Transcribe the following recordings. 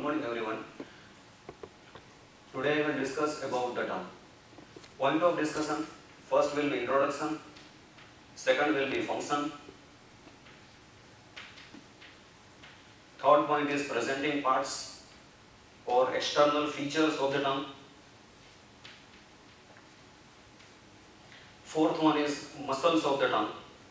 morning everyone. Today I will discuss about the tongue. Point of discussion, first will be introduction, second will be function, third point is presenting parts or external features of the tongue, fourth one is muscles of the tongue,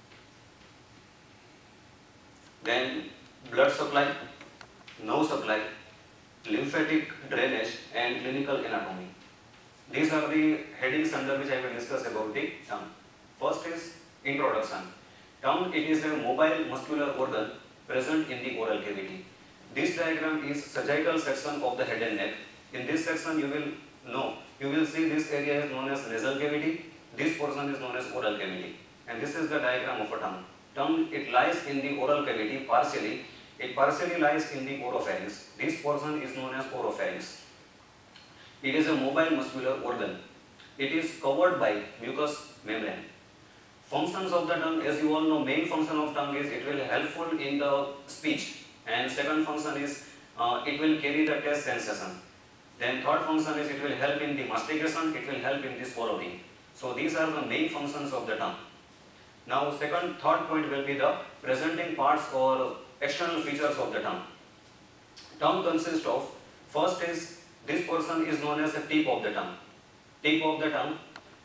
then blood supply, nerve supply, lymphatic drainage and clinical anatomy. These are the headings under which I will discuss about the tongue. First is introduction. Tongue, it is a mobile muscular organ present in the oral cavity. This diagram is sagittal section of the head and neck. In this section you will see this area is known as nasal cavity, this portion is known as oral cavity, and this is the diagram of a tongue. Tongue, it lies in the oral cavity partially. It partially lies in the oropharynx. This portion is known as oropharynx. It is a mobile muscular organ. It is covered by mucous membrane. Functions of the tongue, as you all know, main function of tongue is it will helpful in the speech, and second function is it will carry the taste sensation. Then third function is it will help in the mastication, it will help in the swallowing. So these are the main functions of the tongue. Now third point will be the presenting parts or external features of the tongue. Tongue consists of, first is, this portion is known as the tip of the tongue. Tip of the tongue,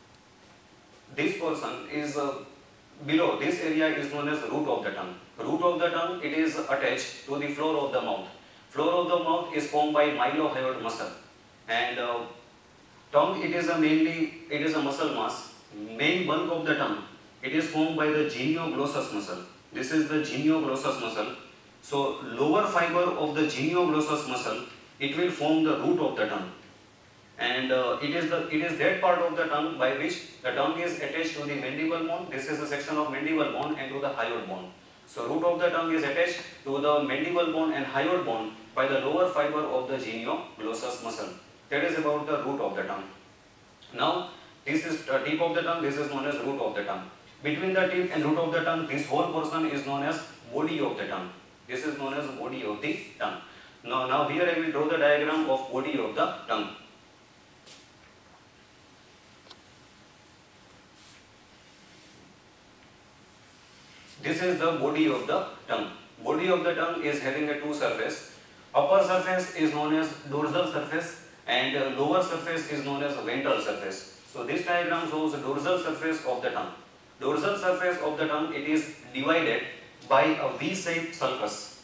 this portion is below, this area is known as root of the tongue. Root of the tongue, it is attached to the floor of the mouth. Floor of the mouth is formed by mylohyoid muscle, and tongue, it is a muscle mass. Main bulk of the tongue, it is formed by the genioglossus muscle. This is the genioglossus muscle. So lower fiber of the genioglossus muscle, it will form the root of the tongue, and it is that part of the tongue by which the tongue is attached to the mandible bone. This is a section of mandible bone and to the hyoid bone. So root of the tongue is attached to the mandible bone and hyoid bone by the lower fiber of the genioglossus muscle. That is about the root of the tongue. Now this is the tip of the tongue. This is known as root of the tongue. Between the tip and root of the tongue, this whole portion is known as body of the tongue. This is known as body of the tongue. Now here I will draw the diagram of body of the tongue. This is the body of the tongue. Body of the tongue is having a two surface. Upper surface is known as dorsal surface and lower surface is known as ventral surface. So this diagram shows the dorsal surface of the tongue. Dorsal surface of the tongue, it is divided by a V-shaped sulcus.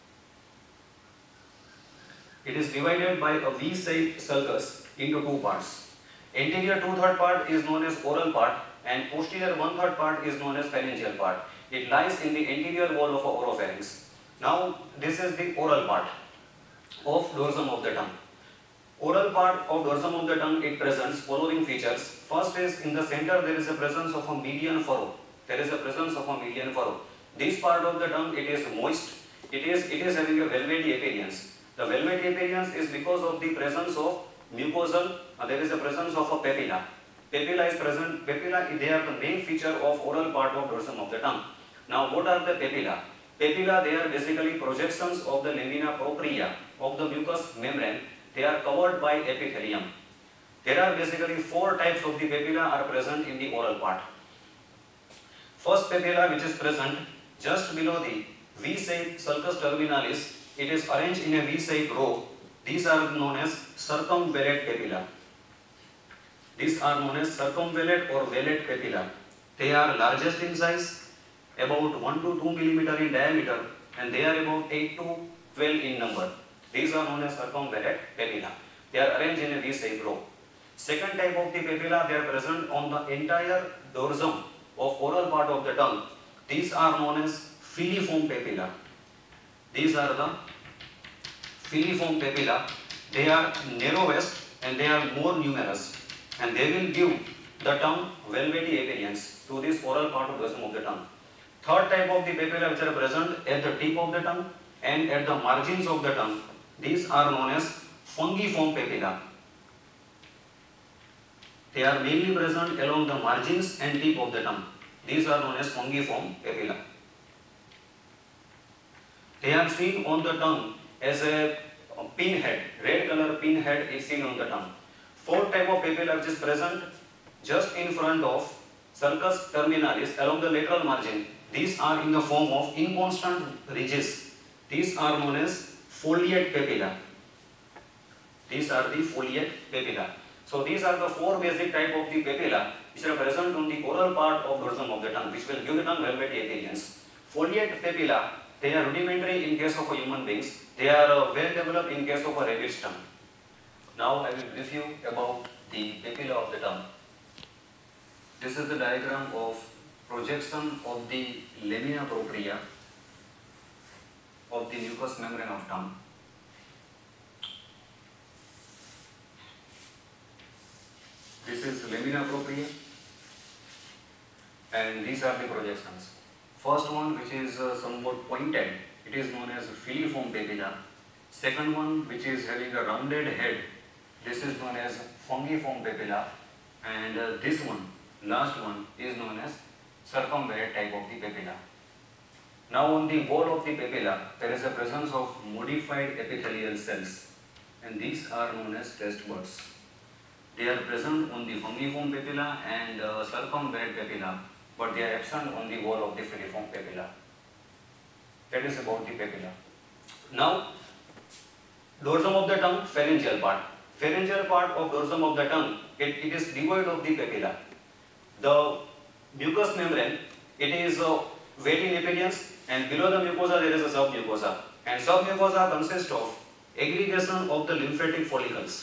It is divided by a V-shaped sulcus into two parts. Anterior 2/3 part is known as oral part and posterior 1/3 part is known as pharyngeal part. It lies in the anterior wall of a oropharynx. Now this is the oral part of dorsum of the tongue. Oral part of dorsum of the tongue, it presents following features. First is, in the center there is a presence of a median furrow. There is a presence of a median furrow. This part of the tongue, it is moist. It is having a velvety appearance. The velvety appearance is because of the presence of mucosal. There is a presence of a papilla. Papilla is present. Papilla, they are the main feature of oral part of dorsum of the tongue. Now what are the papilla? Papilla, they are basically projections of the lamina propria of the mucous membrane. They are covered by epithelium. There are basically four types of the papilla are present in the oral part. First papilla, which is present just below the V-shaped sulcus terminalis, it is arranged in a V-shaped row. These are known as circumvallate papilla. These are known as circumvallate or vallate papilla. They are largest in size, about 1 to 2 mm in diameter, and they are about 8 to 12 in number. These are known as circumvallate papilla. They are arranged in a V-shaped row. Second type of the papilla, they are present on the entire dorsum of oral part of the tongue. These are known as filiform papilla. These are the filiform papilla. They are narrowest and they are more numerous, and they will give the tongue velvety appearance to this oral part of dorsum of the tongue. Third type of the papilla, which are present at the tip of the tongue and at the margins of the tongue, these are known as fungiform papilla. They are mainly present along the margins and tip of the tongue. These are known as fungiform papilla. They are seen on the tongue as a pinhead, red color pinhead is seen on the tongue. Fourth type of papilla which is present just in front of sulcus terminalis along the lateral margin. These are in the form of inconstant ridges. These are known as foliate papilla. These are the foliate papilla. So these are the four basic type of the papilla which are present on the oral part of dorsum of the tongue, which will give the tongue velvety appearance. Foliate papilla, they are rudimentary in case of human beings. They are well developed in case of a rabbit's tongue. Now I will brief you about the papilla of the tongue. This is the diagram of projection of the lamina propria of the mucous membrane of tongue. This is lamina propria and these are the projections. First one, which is somewhat pointed, it is known as filiform papilla. Second one, which is having a rounded head, this is known as fungiform papilla. And this one, last one, is known as circumvallate type of the papilla. Now on the wall of the papilla, there is a presence of modified epithelial cells, and these are known as taste buds. They are present on the fungiform papilla and circumvallate papilla, but they are absent on the wall of the filiform papilla. That is about the papilla. Now, dorsum of the tongue, pharyngeal part. Pharyngeal part of dorsum of the tongue, it is devoid of the papilla. The mucous membrane, it is wet in appearance, and below the mucosa there is a submucosa. And submucosa consists of aggregation of the lymphatic follicles.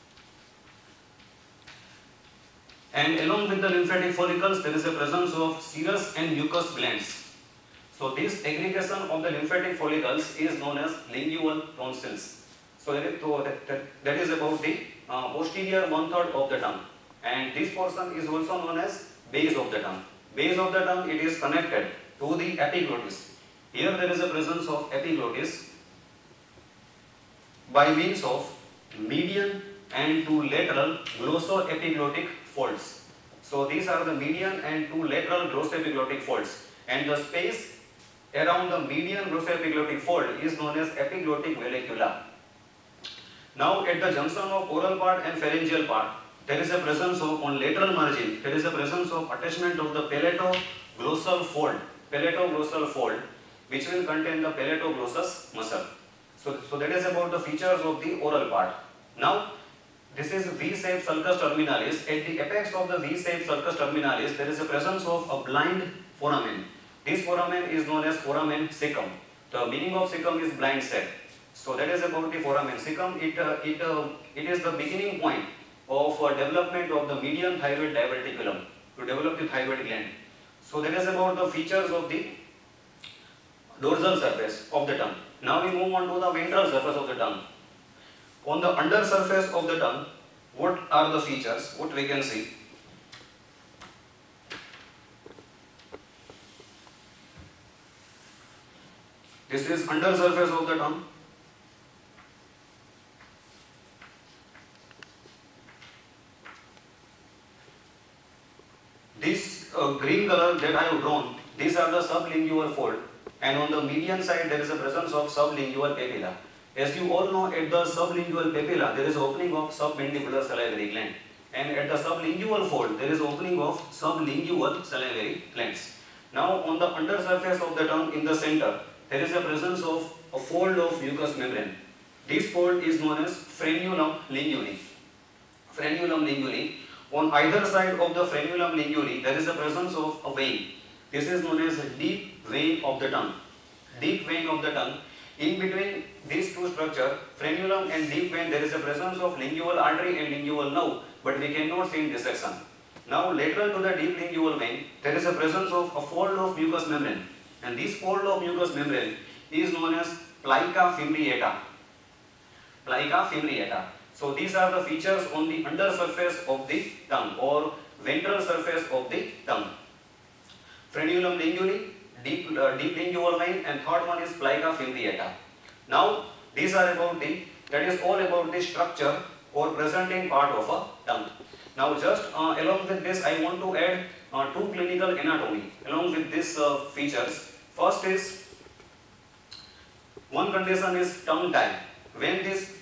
And along with the lymphatic follicles, there is a presence of serous and mucous glands. So this aggregation of the lymphatic follicles is known as lingual tonsils. So that is about the posterior 1/3 of the tongue. And this portion is also known as base of the tongue. Base of the tongue, it is connected to the epiglottis. Here there is a presence of epiglottis by means of median and two lateral glossoepiglottic folds. So these are the median and two lateral glossoepiglottic folds, and the space around the median glossoepiglottic fold is known as epiglottic vallecula. Now at the junction of oral part and pharyngeal part, there is a presence of, on lateral margin, there is a presence of attachment of the palatoglossal fold, which will contain the palatoglossus muscle. So that is about the features of the oral part. Now this is V-shaped sulcus terminalis. At the apex of the V-shaped sulcus terminalis, there is a presence of a blind foramen. This foramen is known as foramen cecum. The meaning of cecum is blind sac. So that is about the foramen cecum. It is the beginning point of development of the median thyroid diverticulum to develop the thyroid gland. So that is about the features of the dorsal surface of the tongue. Now we move on to the ventral surface of the tongue. On the under surface of the tongue, what are the features? What we can see? This is under surface of the tongue. This green color that I have drawn, these are the sublingual fold, and on the median side there is a presence of sublingual papilla. As you all know, at the sublingual papilla there is opening of submandibular salivary gland, and at the sublingual fold there is opening of sublingual salivary glands. Now on the under surface of the tongue in the center, there is a presence of a fold of mucous membrane. This fold is known as frenulum linguli. Frenulum linguli. On either side of the frenulum linguli, there is a presence of a vein. This is known as deep vein of the tongue. Deep vein of the tongue. In between these two structures, frenulum and deep vein, there is a presence of lingual artery and lingual nerve, but we cannot see in this section. Now, lateral to the deep lingual vein, there is a presence of a fold of mucous membrane, and this fold of mucous membrane is known as plica fimbriata. Plica fimbriata. So these are the features on the under surface of the tongue or ventral surface of the tongue. Frenulum linguli, deep lingual vein, and third one is plica fimbriata. Now these are about that is all about the structure or presenting part of a tongue. Now just along with this, I want to add two clinical anatomy along with these features. First is, one condition is tongue tie. When this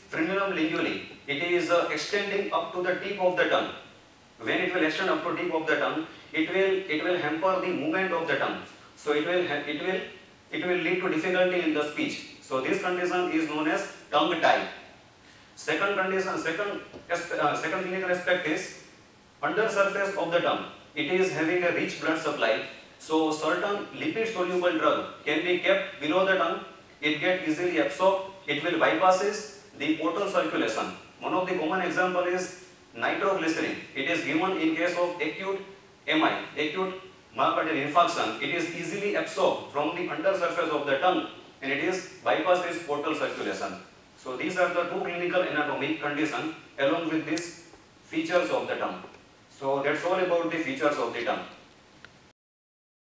frenulum lingually. It is extending up to the tip of the tongue. When it will extend up to tip of the tongue, it will hamper the movement of the tongue. So it will lead to difficulty in the speech. So this condition is known as tongue tie. Second condition, second clinical aspect is under surface of the tongue. It is having a rich blood supply. So certain lipid soluble drug can be kept below the tongue. It gets easily absorbed. It will bypasses the portal circulation. One of the common example is nitroglycerin. It is given in case of acute MI, acute myocardial infarction. It is easily absorbed from the under surface of the tongue and it is bypasses portal circulation. So these are the two clinical anatomic conditions along with these features of the tongue. So that's all about the features of the tongue.